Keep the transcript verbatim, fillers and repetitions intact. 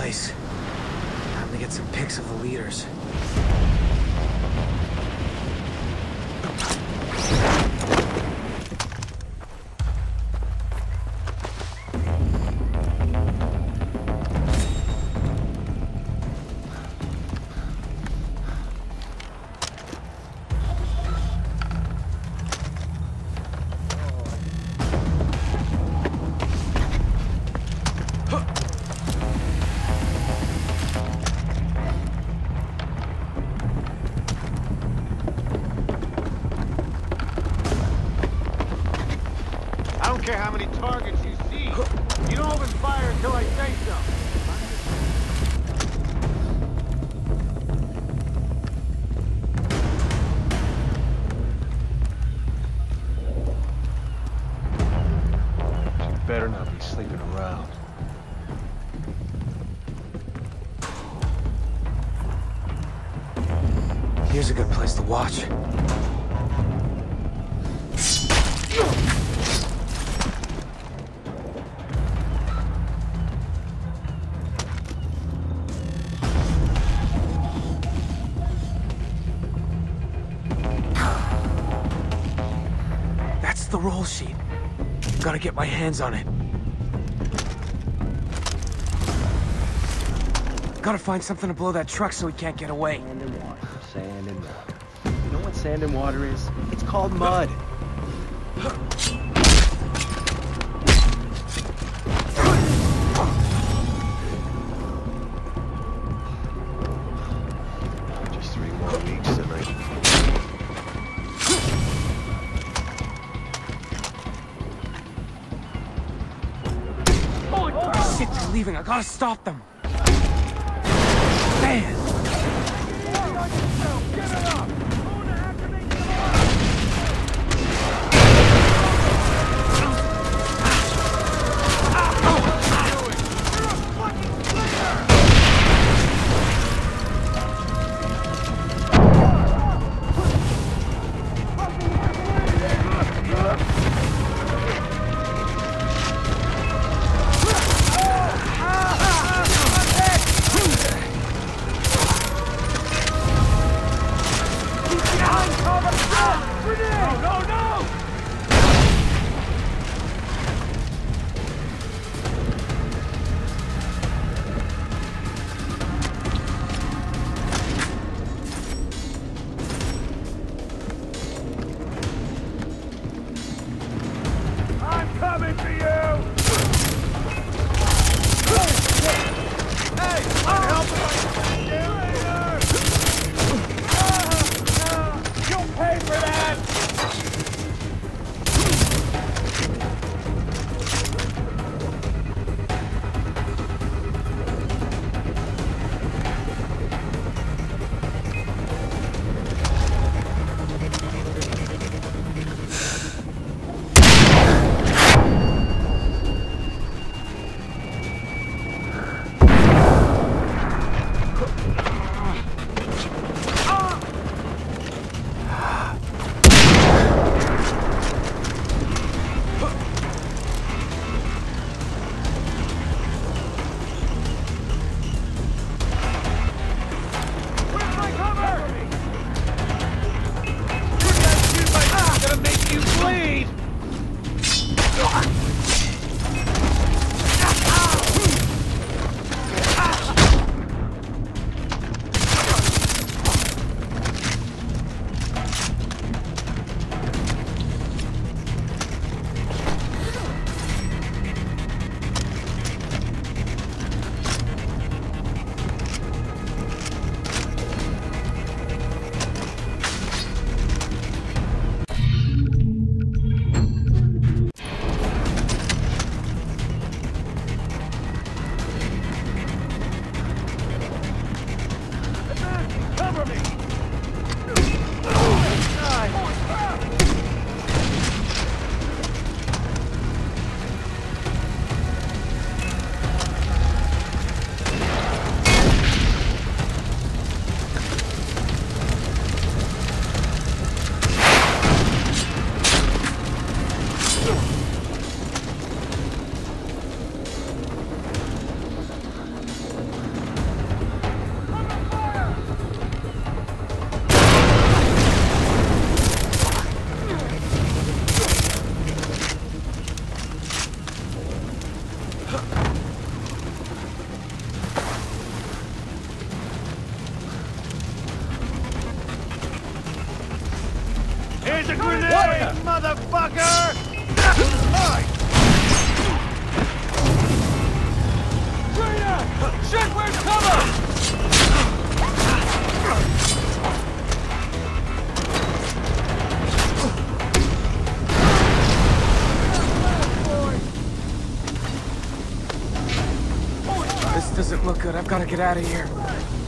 place. Time to get some pics of the leaders. I don't care how many targets you see. You don't open fire until I say so. You better not be sleeping around. Here's a good place to watch. That's the roll sheet. Gotta get my hands on it. Gotta find something to blow that truck so he can't get away. Sand and water, sand and water. You know what sand and water is? It's called mud. Just three more weeks and I... Shit, they're leaving. I gotta stop them. Man! This doesn't look good. I've got to get out of here.